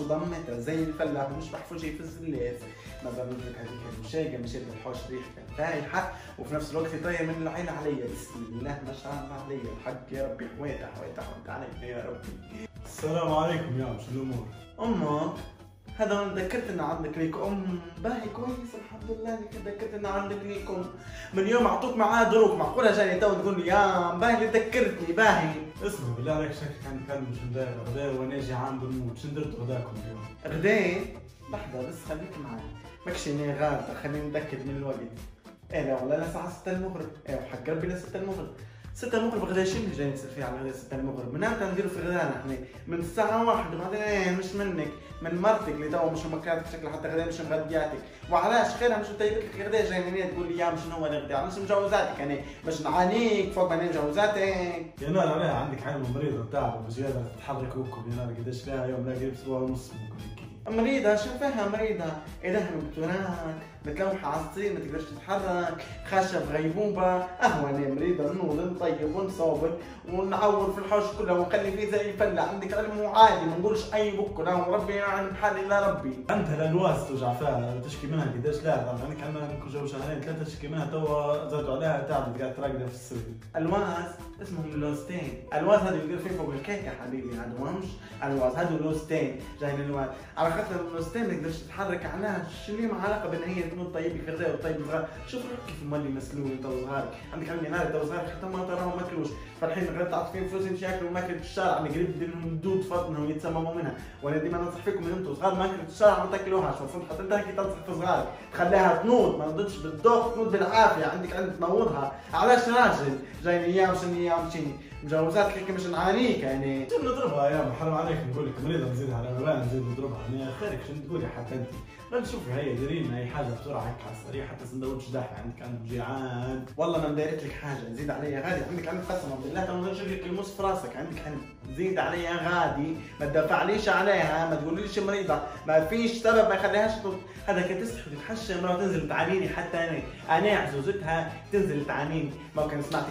وضمتها زي الفلاح مش بحفظ يفز الليث. نظرا لك هذيك المشاقه مشيت الحوش ريحتها فايحه وفي نفس الوقت طاير من العين علي. بسم الله ما شاء الله علي الحق يا ربي. حويتها عليك يا ربي. السلام عليكم يا شو الامور؟ امك هذا انا تذكرت ان عندك ليك باهي كويس الحمد لله انك تذكرت ان عندك ليك من يوم اعطوك معاه دروك معقوله جاي تو تقول لي يا باهي اللي ذكرتني باهي. اسمع بالله عليك شكلك عندك كلب مش مداير غداء وانا جيعان بالموت. شو درتوا غداكم اليوم؟ غداء؟ لحظه بس خليك معي ماكشي غالطه خليني نتاكد من الوقت. ايه لا والله الساعه 6 المغرب. ايه وحق ربي ل 6 المغرب. 6 المغرب غدا شو اللي جاي نصير فيه على غدا 6 المغرب؟ من امتى نديروا في غدانا احنا؟ من الساعة 1 وبعدين ايه مش منك، من مرتك اللي تو مش مكانتك شكلها حتى غدا مش مغدياتك، وعلاش خيرها مش متيبت لك غدا جاي من هنا تقول لي يا مش هو الغدا، علاش مجوزاتك انا مش نعانيك فوق ما مجوزاتك. يا نار عليها عندك عين مريضة تعب وزيادة تتحرك وكم يا نار قديش فيها يوم لا قريب اسبوع ونص ممكن هيك. مريضة شو فيها مريضة؟ ايدها مبتورات، متلوحة على الصين ما تقدرش تتحرك، خاشة في غيبوبة، اهون مريضة نوض نطيب ونصابر ونعور في الحوش كله ونخلي فيه زي الفلة، عندك علم وعادي ما نقولش اي بكره لا وربي يعني بحال الا ربي. عندها الالواس توجع فيها تشكي منها قديش لا طبعا عندك عندنا جو شهرين ثلاثة تشكي منها توا زادوا عليها تعبت قاعدة تراقدة في السرير. الواس اسمهم لوستين، الواس هذا يدير فيه فوق الكيكة حبيبي هذا مش الواس هذا لوستين جايين الواس، على خاطر اللوستين ما تقدرش تتحرك عنها، شو لي علاقة بين هي تنوض طيب الغذاء وطيب صغار، شوف روحك كيف مولي مسلول انت وصغارك، عندك عمي نار انت وصغارك حتى ما تراهم ماكلوش، فالحين غير تعطي فيهم فلوس يمشي ياكلوا ماكلة الشارع اللي قريب دير لهم دود فطنهم يتسمموا منها، وانا ديما ننصح فيكم ان انتم صغار ماكلة الشارع ما تاكلوهاش، المفروض حتى انت هيك تنصح في صغارك، تخليها تنوض ما تنوضش بالذوق تنوض بالعافية، عندك عند تنوضها، علاش راجل جاي ايام شنو ايام شنو مجوزات لك مش نعانيك يعني. شو نضربها يا حرام عليك نقول لك مريضة نزيدها على وين نزيد نضربها يعني خيرك شو تقولي حتى انت. لا شوفي هي ديري لنا اي حاجه بسرعه هيك على السريع حتى سندوتش دافع عندك عندك جيعان. والله ما مدايرت لك حاجه نزيد عليها غادي عندك قسما بالله تو نشوف لك الموس في راسك عندك زيد عليها غادي ما تدفعليش عليها ما تقوليش مريضه ما فيش سبب ما يخليهاش هذا كتصحي وتتحشى مرة تنزل تعانيني حتى انا عزوزتها تنزل تعانيني ما كان سمعت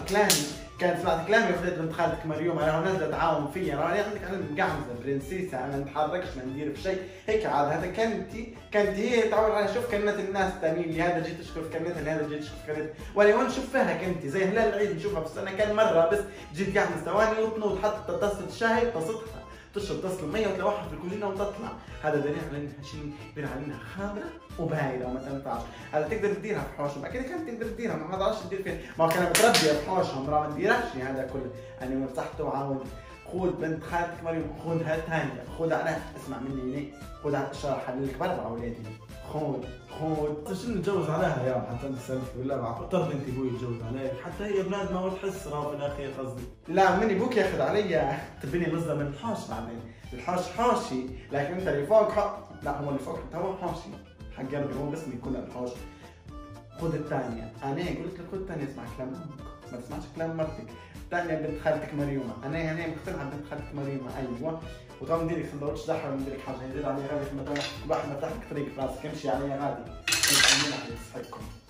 كلامي وخذت بنت خالتك مريوم انا نازله تعاون فيا انا عندك انا مقعمزه برنسيسه انا ما نتحركش ما ندير في شيء هيك عاد هذا كانت هي تعود على شوف كلمه الناس الثانيين اللي هذا جيت تشكر في كلمتها اللي هذا جيت تشكر في كلمتها ولا وين نشوف فيها كنتي زي هلال العيد نشوفها في السنه كان مره بس جيت قاعد ثواني وتنوض حتى طاسه الشاي طاستها تشرب طاسه الميه وتلوحها في الكوزينه وتطلع هذا دليل على انها شيء دليل على انها خابره وبايره وما تنفعش هذا تقدر تديرها في حوشهم اكيد كانت تقدر تديرها ما تعرفش تدير فين ما كانت متربيه في حوشهم ما تديرهاش هذا كله انا مرتحت وعاود خذ بنت خالتك مريم خذها ثانيه خذها على اسمع مني ليه خذها الشرح حللك باربع اولادي خذ شنو نتجوز عليها يا حتى انت سالت بالله معك اضطرت انت ابوي يتجوز عليك حتى هي بلاد ما تحس راه في الاخير قصدي لا مني ابوك ياخذ علي تبيني نصدر من الحوش بعدين الحوش حوشي لكن انت اللي فوق لا هو اللي فوق انت هو حوشي حق قلبي هو باسمي كل الحوش خذ الثانيه انا قلت لك خذ الثانيه اسمع كلام امك ما تسمعش كلام مرتك الثانيه بنت خالتك مريومه انا مقتنعه بنت خالتك مريومه ايوه وطبعا ندير لك سندوتش دحر وندير لك حاجه يزيد عليها غادي في المطبخ واحد نفتح لك طريق في راسك امشي عليها غادي امشي على صحتكم